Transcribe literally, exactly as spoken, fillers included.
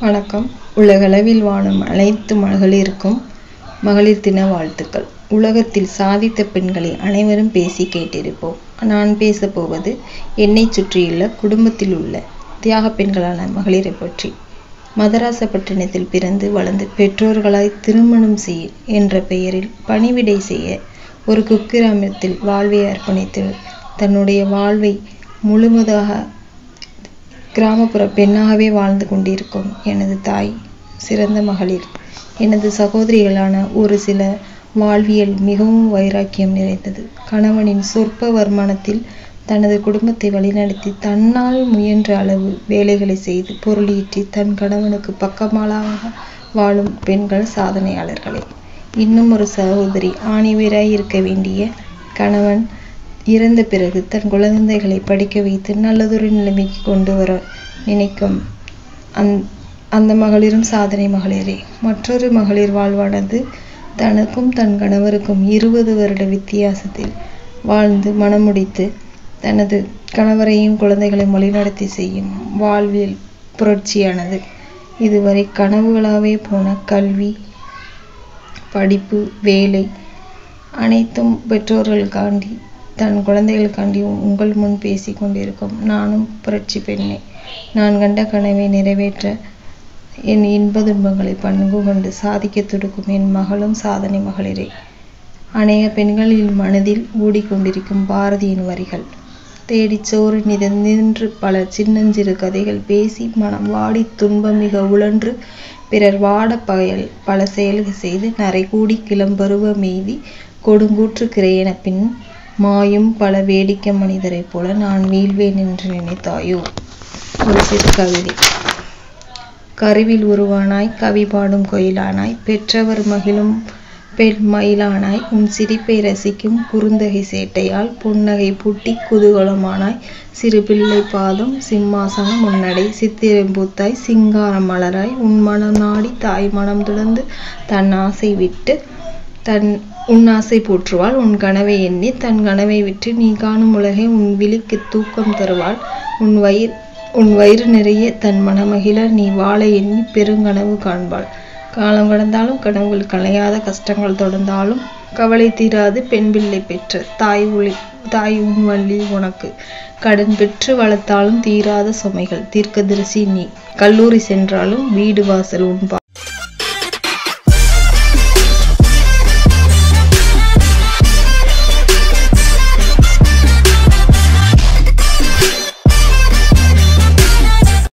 வணக்கம். உலகளவில் வாழும் அனைத்து மகளிருக்கும் மகளிர் தின வாழ்த்துக்கள். உலகத்தில் சாதித்த பெண்களை அனைவரும் பேசி கேட்டிருப்போம். நான் பேசப்போவது என்னை சுற்றியுள்ள குடும்பத்தில் உள்ள தியாக பெண்களான மகளிரை பற்றி. மதராசப்பட்டினத்தில் பிறந்து வளர்ந்து பெற்றோர்களாய் திருமணம் செய்ய என்ற பெயரில் பணிவிடை செய்ய ஒரு குக்கிராமத்தில் வாழ்வை அர்ப்பணித்து தன்னுடைய வாழ்வை முழுவதாக கிராமப்புற பெண்ணாகவே வாழ்ந்து கொண்டிருக்கும் எனது தாய் சிறந்த மகளிர். எனது சகோதரிகளான ஒரு சில வாழ்வியல் மிகவும் வைராக்கியம் நிறைந்தது. கணவனின் சொற்ப வருமானத்தில் தனது குடும்பத்தை வழிநடத்தி தன்னால் முயன்ற அளவு வேலைகளை செய்து பொருளீட்டி தன் கணவனுக்கு பக்கமாளாக வாழும் பெண்கள் சாதனையாளர்களே. இன்னும் ஒரு சகோதரி ஆணிவேராய் இருக்க வேண்டிய கணவன் இறந்த பிறகு தன் குழந்தைகளை படிக்க வைத்து நல்லதொரு நிலைமைக்கு கொண்டு வர நினைக்கும் அந் அந்த மகளிரும் சாதனை மகளிரே. மற்றொரு மகளிர் வாழ்வானது தனக்கும் தன் கணவருக்கும் இருபது வருட வித்தியாசத்தில் வாழ்ந்து மணமுடித்து தனது கணவரையும் குழந்தைகளையும் வழிநடத்தி செய்யும் வாழ்வியல் புரட்சியானது. இதுவரை கனவுகளாகவே போன கல்வி, படிப்பு, வேலை அனைத்தும் பெற்றோர்களுக்காண்டி தன் குழந்தைகளுக்காண்டி உங்கள் முன் பேசி கொண்டிருக்கும் நானும் புரட்சி பெண்ணே. நான் கண்ட கனவை நிறைவேற்ற என் இன்ப துன்பங்களை பண்பு கொண்டு சாதிக்க துடுக்கும் என் மகளும் சாதனை மகளிரே. அநேக பெண்களின் மனதில் ஓடிக்கொண்டிருக்கும் பாரதியின் வரிகள். தேடிச் சோறு நின்று பல சின்னஞ்சிறு கதைகள் பேசி மனம் வாடி துன்பம் மிக உழன்று பிறர் வாட பயல் பல செயல்கள் செய்து நரை கூடி கிளம்பருவ மெய்தி கொடுங்கூற்று கிரையென பின் மாயும் பல வேடிக்கை மனிதரை போல நான் வீழ்வேன் என்று நினைத்தாயோ. ஒரு சிறு கவிதை. கருவில் உருவானாய், கவி பாடும் கோயிலானாய், பெற்றவர் மகிழும் பெண் மயிலானாய், உன் சிரிப்பை ரசிக்கும் குறுந்தகை சேட்டையால் புன்னகை பூட்டி குதூகலமானாய், சிறு பிள்ளை பாதம் சிம்மாசனம் முன்னடை சித்திரம்பூத்தாய் சிங்கார மலராய், உன் மனம் நாடி தாய் மனம் துறந்து தன் ஆசை விட்டு தன் உன் ஆசை போற்றுவாள், உன் கனவை எண்ணி தன் கனவை விட்டு நீ காணும் உலகை உன் விழிக்கு தூக்கம் தருவாள், உன் வயிறு உன் வயிறு நிறைய தன் மனமகிழ நீ வாழ எண்ணி பெருங்கனவு காண்பாள். காலம் கடந்தாலும் கனவுகள் களையாத கஷ்டங்கள் தொடர்ந்தாலும் கவலை தீராது பெண் பிள்ளை பெற்ற தாய் ஒளி தாய் உன் வள்ளி உனக்கு. கடன் பெற்று வளர்த்தாலும் தீராத சுமைகள் தீர்க்கதரிசி நீ. கல்லூரி சென்றாலும் வீடு வாசல் உன்